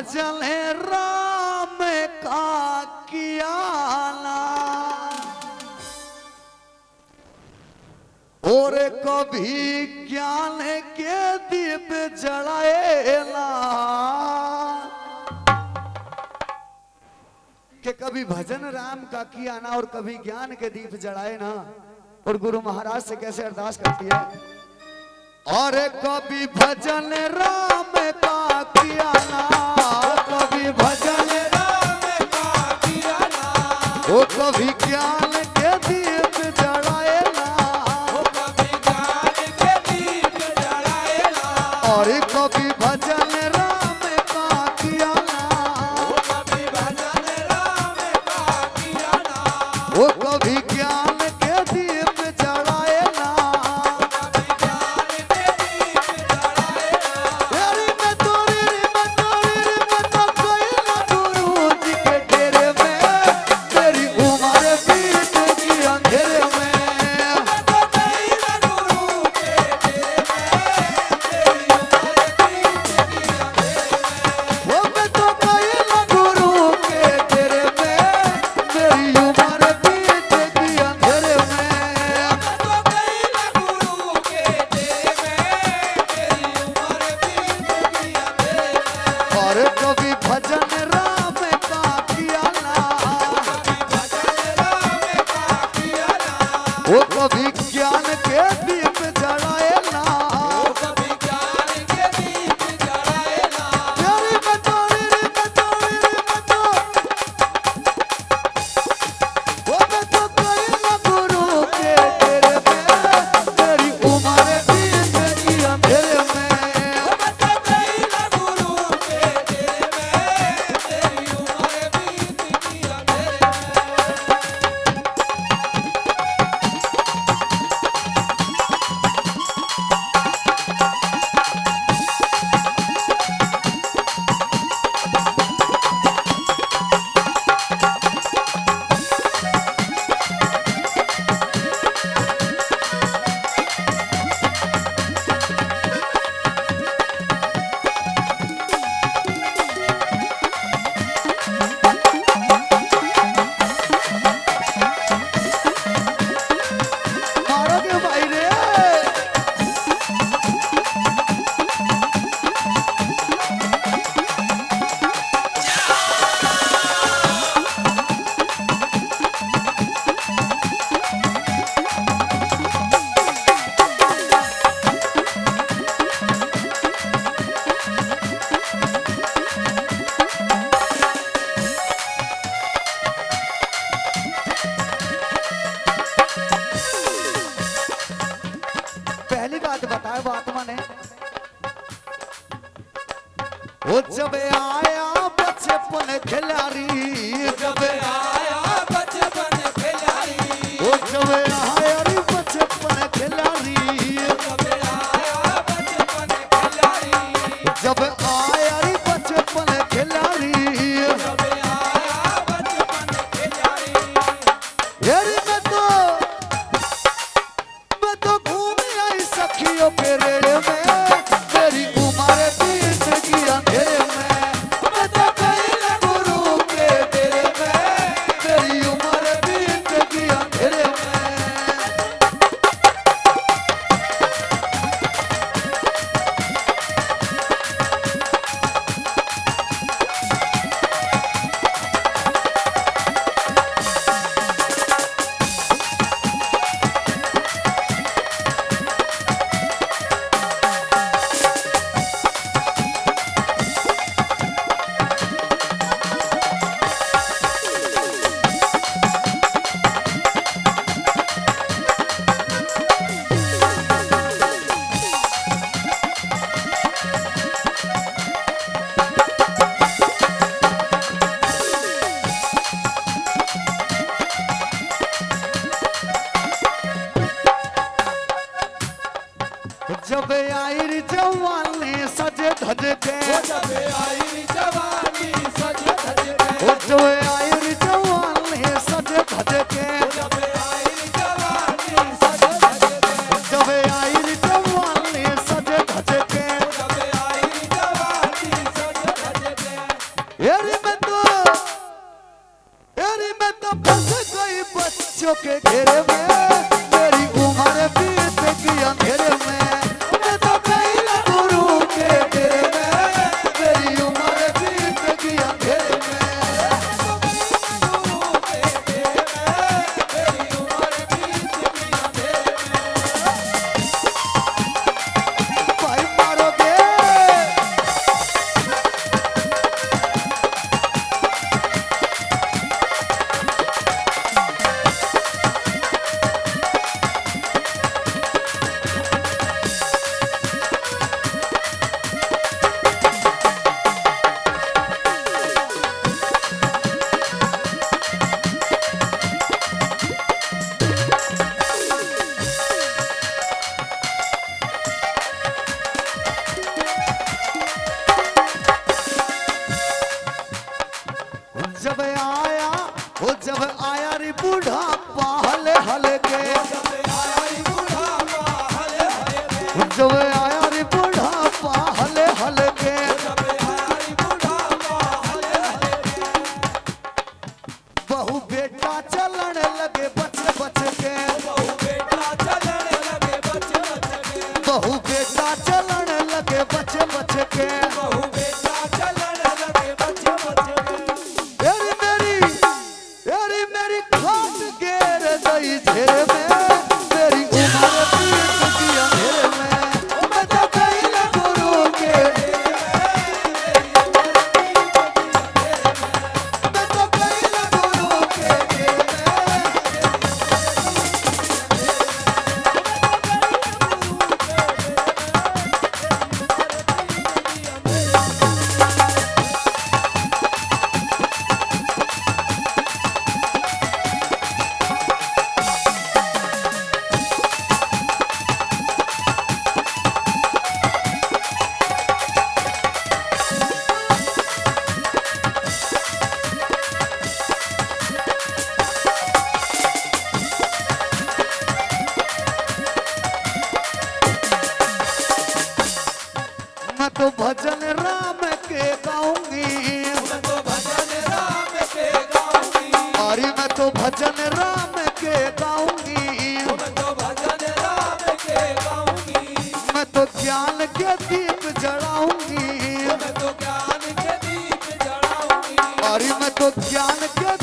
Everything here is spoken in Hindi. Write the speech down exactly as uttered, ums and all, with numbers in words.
भजन राम का किया ना, और कभी ज्ञान के दीप जलाए ना। कि कभी भजन राम का किया ना और कभी ज्ञान के दीप जलाए ना। और गुरु महाराज से कैसे अरदास करती है, और कभी भजन राम का किया ना, कभी भजन राम का किया ना, वो कभी ज्ञान के दीप जलाए ना, वो कभी ज्ञान के दीप जलाए ना, और कभी भजन राम का किया ना, वो कभी भजन राम का किया ना, वो कभी ज्ञान के दीप जलाए ना। वो कभी ज्ञान के दीप जलाए ना, वो कभी ज्ञान के दीप जलाए ना। तेरी बतौरी रे बतौरी रे बतो, वो मैं तो कोई ना गुरु के तेरे में, तेरी उम्र बीत गई अंधेरे में। वो मैं तो कोई ना गुरु के तेरे में, तेरी उम्र बीत गई अंधेरे में। पहली बात बताया वो आत्मा ने, वो जब आया बचपन खिलाड़ी, जब आया बचपन खिलाड़ी, वो जब आया बचपन खिलाड़ी, जब आया बचपन खिलाड़ी, जब आया बचपन खिलाड़ी, जब आया बचपन खिलाड़ी। यार मैं तो मैं तो घूम आई सखियों के रेड़े में, तेरी उम्र बीत गई अंधेरे में। मैं तो गई ना गुरु के तेरे में, तेरी उम्र बीत गई अंधेरे में। जब आई जवानी सजे धज के, जब आई जवानी सजे धज के, जब आई जवानी सजे धज के, जब आई जवानी सजे धज के, जब आई जवानी सजे धज के, जब आई जवानी सजे धज के। मेरी बच्चों के घेरे में, मेरी उम्र बीत गई अंधेरे में, मैं तो गई ना गुरु के घेरे में, मेरी उम्र बीत गई अंधेरे में। भाई मारोगे जब आया वो जब आया रे बुढ़ापा हले हले के, जब आया रे बुढ़ापा हले हले के, जब आया रे बुढ़ापा हले हले के, बहु बेटा चलन लगे बच बच के, बहु बेटा चलन लगे बच बच के, बहु बेटा चलन लगे बच बच के, बहु बेटा चलन लगे बच बच के। तेरी मेरी तेरी मेरी खाट गेर दई झेरे में, मेरी उम्र बीत गई अंधेरे में, मैं तो गई ना गुरु के घेरे में, मैं तो गई ना गुरु के घेरे में। मैं तो भजन राम के गाऊंगी, मैं तो भजन राम के गाऊंगी, अरे मैं तो भजन राम के गाऊंगी, मैं तो भजन राम के गाऊंगी, मैं तो ज्ञान के दीप जलाऊंगी, मैं तो ज्ञान के दीप जलाऊंगी, अरे मैं तो ज्ञान के